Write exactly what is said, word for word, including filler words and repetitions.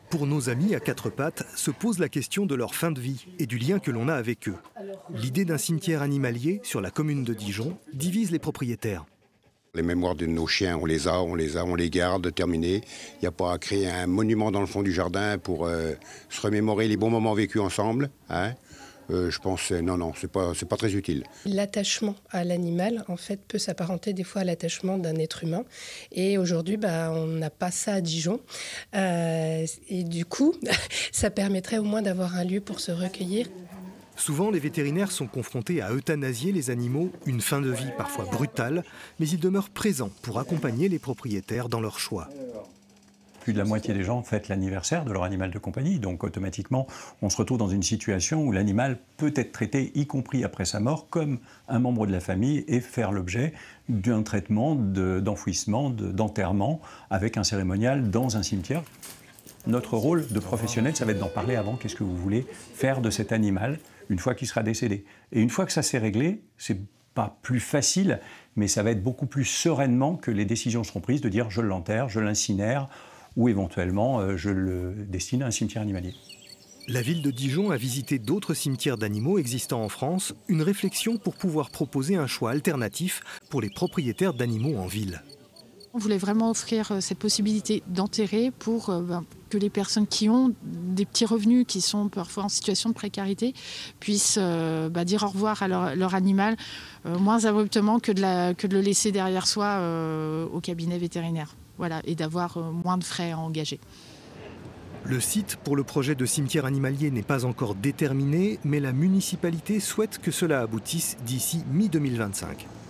Pour nos amis à quatre pattes, se pose la question de leur fin de vie et du lien que l'on a avec eux. L'idée d'un cimetière animalier sur la commune de Dijon divise les propriétaires. Les mémoires de nos chiens, on les a, on les a, on les garde, terminé. Il n'y a pas à créer un monument dans le fond du jardin pour euh, se remémorer les bons moments vécus ensemble. Hein. Euh, je pense, euh, non, non, c'est pas, c'est pas très utile. L'attachement à l'animal, en fait, peut s'apparenter des fois à l'attachement d'un être humain. Et aujourd'hui, bah, on n'a pas ça à Dijon. Euh, et du coup, ça permettrait au moins d'avoir un lieu pour se recueillir. Souvent, les vétérinaires sont confrontés à euthanasier les animaux, une fin de vie parfois brutale, mais ils demeurent présents pour accompagner les propriétaires dans leur choix. Plus de la moitié des gens fêtent l'anniversaire de leur animal de compagnie, donc automatiquement, on se retrouve dans une situation où l'animal peut être traité, y compris après sa mort, comme un membre de la famille et faire l'objet d'un traitement de, d'enfouissement, de, d'enterrement avec un cérémonial dans un cimetière. Notre rôle de professionnel, ça va être d'en parler avant. Qu'est-ce que vous voulez faire de cet animal une fois qu'il sera décédé? Et une fois que ça s'est réglé, c'est pas plus facile, mais ça va être beaucoup plus sereinement que les décisions seront prises de dire je l'enterre, je l'incinère, ou éventuellement euh, je le destine à un cimetière animalier. La ville de Dijon a visité d'autres cimetières d'animaux existants en France, une réflexion pour pouvoir proposer un choix alternatif pour les propriétaires d'animaux en ville. On voulait vraiment offrir cette possibilité d'enterrer pour euh, ben, que les personnes qui ont des petits revenus, qui sont parfois en situation de précarité, puissent euh, bah, dire au revoir à leur, leur animal euh, moins abruptement que de, la, que de le laisser derrière soi euh, au cabinet vétérinaire. Voilà, et d'avoir euh, moins de frais à engager. Le site pour le projet de cimetière animalier n'est pas encore déterminé, mais la municipalité souhaite que cela aboutisse d'ici mi deux mille vingt-cinq.